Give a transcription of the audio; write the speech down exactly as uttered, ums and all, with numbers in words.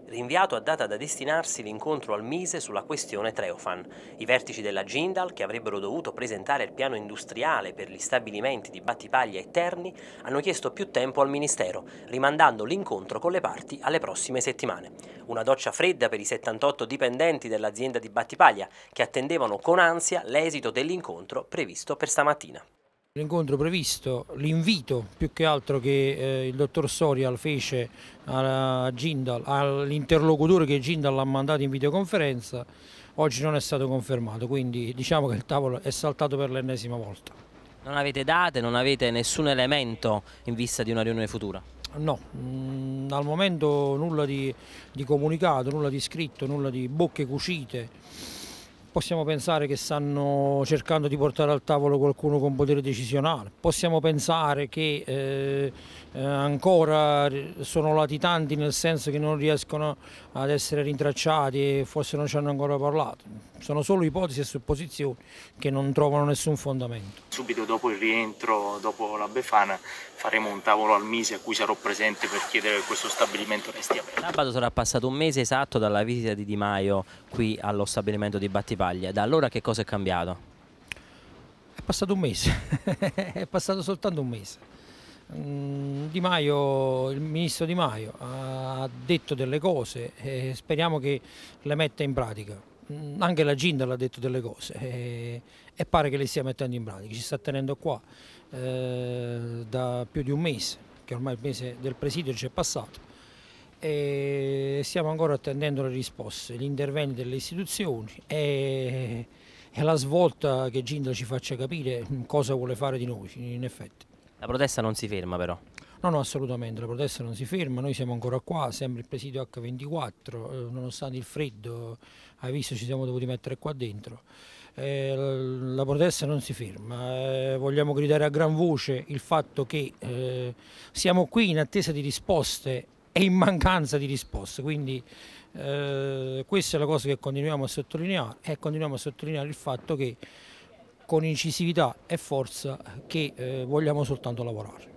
Rinviato a data da destinarsi l'incontro al Mise sulla questione Treofan. I vertici della Jindal, che avrebbero dovuto presentare il piano industriale per gli stabilimenti di Battipaglia e Terni, hanno chiesto più tempo al Ministero, rimandando l'incontro con le parti alle prossime settimane. Una doccia fredda per i settantotto dipendenti dell'azienda di Battipaglia, che attendevano con ansia l'esito dell'incontro previsto per stamattina. L'incontro previsto, l'invito più che altro che eh, il dottor Sorial fece a Jindal, all'interlocutore che Jindal ha mandato in videoconferenza, oggi non è stato confermato, quindi diciamo che il tavolo è saltato per l'ennesima volta. Non avete date, non avete nessun elemento in vista di una riunione futura? No, mh, al momento nulla di, di comunicato, nulla di scritto, nulla di bocche cucite. Possiamo pensare che stanno cercando di portare al tavolo qualcuno con potere decisionale, possiamo pensare che eh, eh, ancora sono latitanti nel senso che non riescono ad essere rintracciati e forse non ci hanno ancora parlato. Sono solo ipotesi e supposizioni che non trovano nessun fondamento. Subito dopo il rientro, dopo la Befana, faremo un tavolo al Mise a cui sarò presente per chiedere che questo stabilimento resti aperto. Sabato sarà passato un mese esatto dalla visita di Di Maio qui allo stabilimento di Battipaglia. Da allora che cosa è cambiato? È passato un mese, è passato soltanto un mese. Di Maio, il ministro Di Maio ha detto delle cose e speriamo che le metta in pratica. Anche la Jindal ha detto delle cose e, e pare che le stia mettendo in pratica. Ci sta tenendo qua eh, da più di un mese, che ormai il mese del presidio ci è passato, e stiamo ancora attendendo le risposte, gli interventi delle istituzioni e, e la svolta che Jindal ci faccia capire cosa vuole fare di noi in effetti. La protesta non si ferma però. No, no, assolutamente, la protesta non si ferma, noi siamo ancora qua, sempre il presidio acca ventiquattro, eh, nonostante il freddo, hai visto ci siamo dovuti mettere qua dentro. Eh, la protesta non si ferma, eh, vogliamo gridare a gran voce il fatto che eh, siamo qui in attesa di risposte e in mancanza di risposte, quindi eh, questa è la cosa che continuiamo a sottolineare e continuiamo a sottolineare il fatto che con incisività e forza che eh, vogliamo soltanto lavorare.